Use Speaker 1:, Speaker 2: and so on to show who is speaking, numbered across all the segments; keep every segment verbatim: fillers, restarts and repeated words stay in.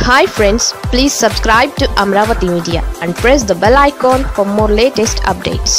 Speaker 1: Hi friends, please subscribe to Amravati Media and press the bell icon for more latest updates.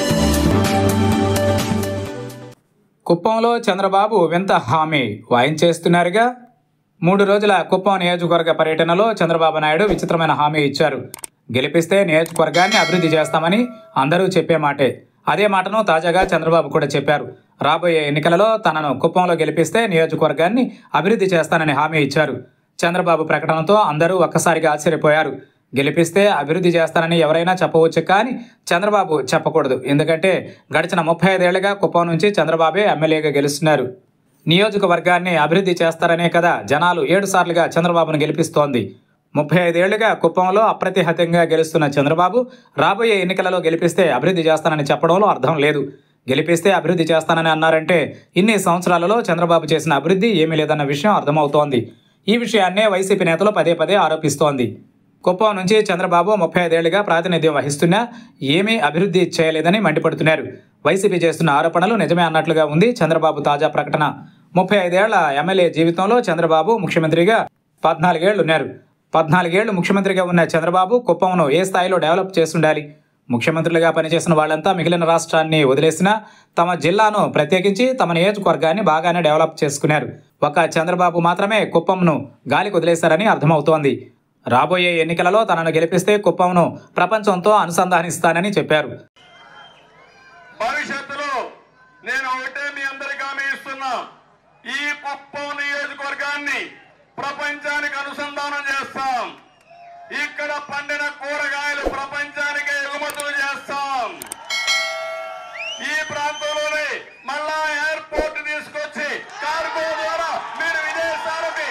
Speaker 2: కుప్పంలో చంద్రబాబు వింత హామీ వాయించేస్తున్నారుగా. మూడు రోజుల కుప్పం నియోజకవర్గ పర్యటనలో చంద్రబాబు నాయుడు విచిత్రమైన హామీ ఇచ్చారు. గెలిపిస్తే నియోజకవర్గాన్ని అభివృద్ధి చేస్తామని అందరూ చెప్పే మాటే. అదే మాటను తాజాగా చంద్రబాబు కూడా చెప్పారు. రాబోయే ఎన్నికలలో తనను కుప్పంలో గెలిపిస్తే నియోజకవర్గాన్ని అభివృద్ధి చేస్తానని హామీ ఇచ్చారు. చంద్రబాబు ప్రకటనతో అందరూ ఒక్కసారిగా ఆశ్చర్యపోయారు. గెలిపిస్తే అభివృద్ధి చేస్తానని ఎవరైనా చెప్పవచ్చు, కానీ చంద్రబాబు చెప్పకూడదు. ఎందుకంటే గడిచిన ముప్పై ఐదేళ్లుగా కుప్పం నుంచి చంద్రబాబే ఎమ్మెల్యేగా గెలుస్తున్నారు. నియోజకవర్గాన్ని అభివృద్ధి చేస్తారనే కదా జనాలు ఏడు సార్లుగా చంద్రబాబును గెలిపిస్తోంది. ముప్పై ఐదేళ్లుగా కుప్పంలో అప్రతిహతంగా గెలుస్తున్న చంద్రబాబు రాబోయే ఎన్నికలలో గెలిపిస్తే అభివృద్ధి చేస్తానని చెప్పడంలో అర్థం లేదు. గెలిపిస్తే అభివృద్ధి చేస్తానని అన్నారంటే ఇన్ని సంవత్సరాలలో చంద్రబాబు చేసిన అభివృద్ధి ఏమీ లేదన్న విషయం అర్థమవుతోంది. ఈ విషయాన్నే వైసీపీ నేతలు పదే పదే ఆరోపిస్తోంది. కుప్పం నుంచి చంద్రబాబు ముప్పై ఐదేళ్లుగా ప్రాతినిధ్యం వహిస్తున్నా ఏమీ అభివృద్ధి చేయలేదని మండిపడుతున్నారు. వైసీపీ చేస్తున్న ఆరోపణలు నిజమే అన్నట్లుగా ఉంది చంద్రబాబు తాజా ప్రకటన. ముప్పై ఐదేళ్ల ఎమ్మెల్యే జీవితంలో చంద్రబాబు ముఖ్యమంత్రిగా పద్నాలుగేళ్లు ఉన్నారు. పద్నాలుగేళ్లు ముఖ్యమంత్రిగా ఉన్న చంద్రబాబు కుప్పంను ఏ స్థాయిలో డెవలప్ చేస్తుండాలి? ముఖ్యమంత్రులుగా పనిచేసిన వాళ్లంతా మిగిలిన రాష్ట్రాన్ని వదిలేసినా తమ జిల్లాను ప్రత్యేకించి తమ నియోజకవర్గాన్ని బాగానే డెవలప్ చేసుకున్నారు. ఒక చంద్రబాబు మాత్రమే కుప్పంను గాలికి వదిలేశారని అర్థమవుతోంది. రాబోయే ఎన్నికలలో తనను గెలిపిస్తే కుప్పంను ప్రపంచంతో అనుసంధానిస్తానని చెప్పారు.
Speaker 3: భవిష్యత్తులో నేను ఒకటే మీ అందరికీ హామీ ఇస్తున్నా, ఈ కుప్పం నియోజకవర్గాన్ని ప్రపంచానికి అనుసంధానం చేస్తాం. ఇక్కడ పండిన కూరగాయలు ప్రపంచానికి ఎగుమతులు చేస్తాం. ఈ ప్రాంతంలోనే మళ్ళా ఎయిర్పోర్ట్ తీసుకొచ్చి కార్గో ద్వారా మీరు విదేశాలకి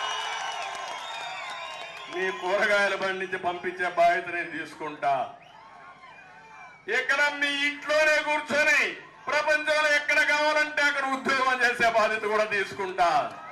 Speaker 3: మీ కూరగాయలు పండించి పంపించే బాధ్యత నేను తీసుకుంటా. ఇక్కడ మీ ఇంట్లోనే కూర్చొని ప్రపంచంలో ఎక్కడ కావాలంటే అక్కడ ఉద్యోగం చేసే బాధ్యత కూడా తీసుకుంటా.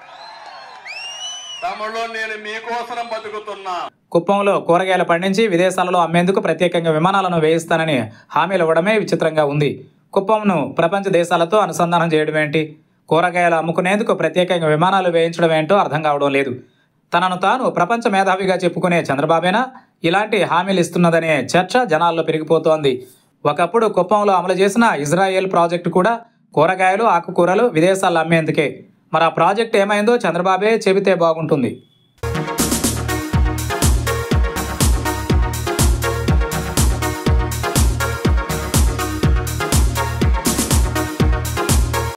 Speaker 3: తమలో నేను మీకోసం బతుకుతున్నా.
Speaker 2: కుప్పంలో కూరగాయలు పండించి విదేశాలలో అమ్మేందుకు ప్రత్యేకంగా విమానాలను వేయిస్తానని హామీలు ఇవ్వడమే విచిత్రంగా ఉంది. కుప్పంను ప్రపంచ దేశాలతో అనుసంధానం చేయడం ఏంటి? కూరగాయలు అమ్ముకునేందుకు ప్రత్యేకంగా విమానాలు వేయించడం ఏంటో అర్థం కావడం లేదు. తనను తాను ప్రపంచ మేధావిగా చెప్పుకునే చంద్రబాబేనా ఇలాంటి హామీలు ఇస్తున్నదనే చర్చ జనాల్లో పెరిగిపోతోంది. ఒకప్పుడు కుప్పంలో అమలు చేసిన ఇజ్రాయెల్ ప్రాజెక్టు కూడా కూరగాయలు ఆకుకూరలు విదేశాల్లో అమ్మేందుకే. మరి ఆ ప్రాజెక్ట్ ఏమైందో చంద్రబాబే చెబితే బాగుంటుంది.